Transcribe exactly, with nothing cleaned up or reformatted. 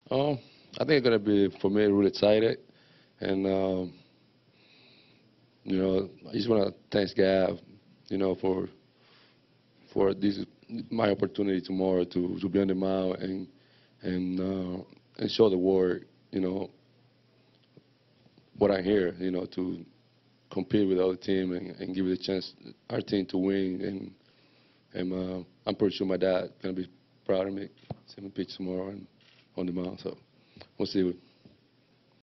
Um, I think it's gonna be for me really excited, and um, you know, I just wanna thank God, you know, for for this my opportunity tomorrow to to be on the mound and and uh, and show the world, you know, what I hear, you know, to compete with other team and, and give it a chance our team to win, and and uh, I'm pretty sure my dad gonna be proud of me. See me pitch tomorrow and on the mound, so we'll see.